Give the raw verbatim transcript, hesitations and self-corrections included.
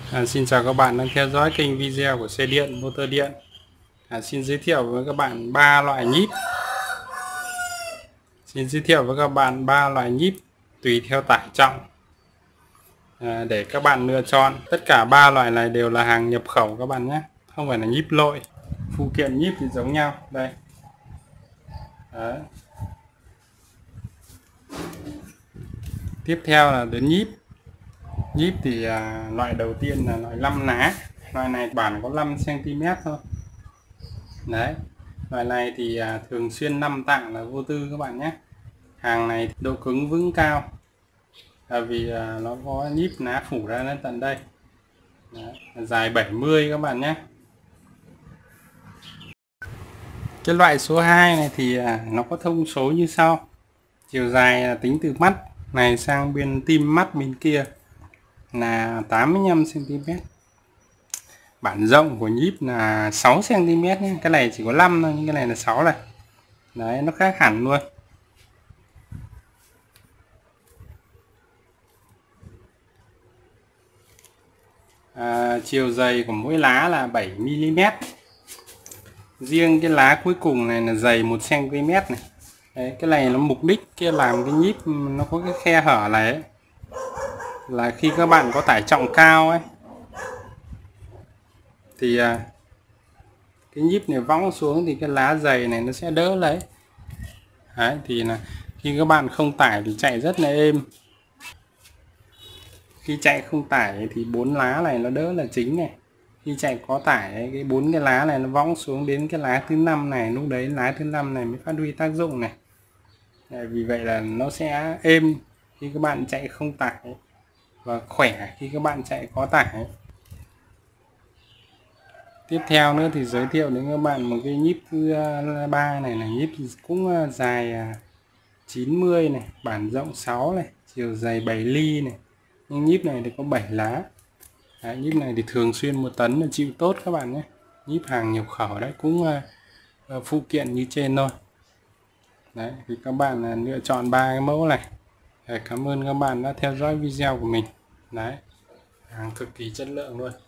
À, xin chào các bạn đang theo dõi kênh video của xe điện motor điện. À, xin giới thiệu với các bạn ba loại nhíp. Xin giới thiệu với các bạn ba loại nhíp tùy theo tải trọng à, để các bạn lựa chọn. Tất cả ba loại này đều là hàng nhập khẩu các bạn nhé, không phải là nhíp lỗi. Phụ kiện nhíp thì giống nhau đây. Đấy. Tiếp theo là đến nhíp. Nhíp thì à, loại đầu tiên là loại năm ná. Loại này bản có năm xăng ti mét thôi. Đấy, loại này thì à, thường xuyên năm tạng là vô tư các bạn nhé. Hàng này độ cứng vững cao, à, vì à, nó có nhíp ná phủ ra đến tận đây. Đấy, dài bảy mươi các bạn nhé. Cái loại số hai này thì à, nó có thông số như sau. Chiều dài à, tính từ mắt này sang bên tim mắt bên kia là tám mươi lăm xăng ti mét. Bản rộng của nhíp là sáu xăng ti mét nhé. Cái này chỉ có năm thôi, nhưng cái này là sáu này. Đấy, nó khác hẳn luôn. À, chiều dày của mỗi lá là bảy mi li mét. Riêng cái lá cuối cùng này là dày một xăng ti mét này. Đấy, cái này nó mục đích kia làm cái nhíp nó có cái khe hở này ấy, là khi các bạn có tải trọng cao ấy thì à, cái nhíp này võng xuống thì cái lá dày này nó sẽ đỡ lấy. Đấy, thì là khi các bạn không tải thì chạy rất là êm. Khi chạy không tải thì bốn lá này nó đỡ là chính này. Khi chạy có tải cái bốn cái lá này nó võng xuống đến cái lá thứ năm này, lúc đấy lá thứ năm này mới phát huy tác dụng này. Đấy, vì vậy là nó sẽ êm khi các bạn chạy không tải và khỏe khi các bạn chạy có tải. Tiếp theo nữa thì giới thiệu đến các bạn một cái nhíp thứ ba này là nhíp cũng dài chín mươi này, bản rộng sáu này, chiều dày bảy ly này. Nhưng nhíp này thì có bảy lá. Đấy, nhíp này thì thường xuyên một tấn là chịu tốt các bạn nhé. Nhíp hàng nhập khẩu đấy, cũng uh, phụ kiện như trên thôi. Đấy, thì các bạn uh, lựa chọn ba cái mẫu này. Đấy, cảm ơn các bạn đã theo dõi video của mình. Đấy, hàng cực kỳ chất lượng luôn.